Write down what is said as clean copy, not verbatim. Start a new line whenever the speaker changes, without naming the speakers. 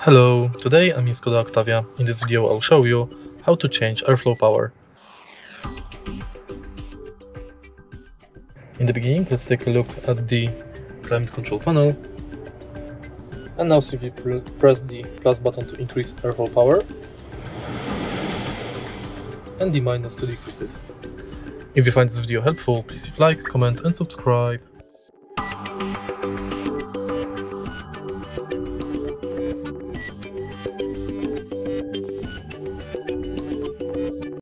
Hello, today I'm in Skoda Octavia. In this video I'll show you how to change airflow power. In the beginning, let's take a look at the climate control panel. And now simply press the plus button to increase airflow power and the minus to decrease it. If you find this video helpful, please leave a like, comment and subscribe.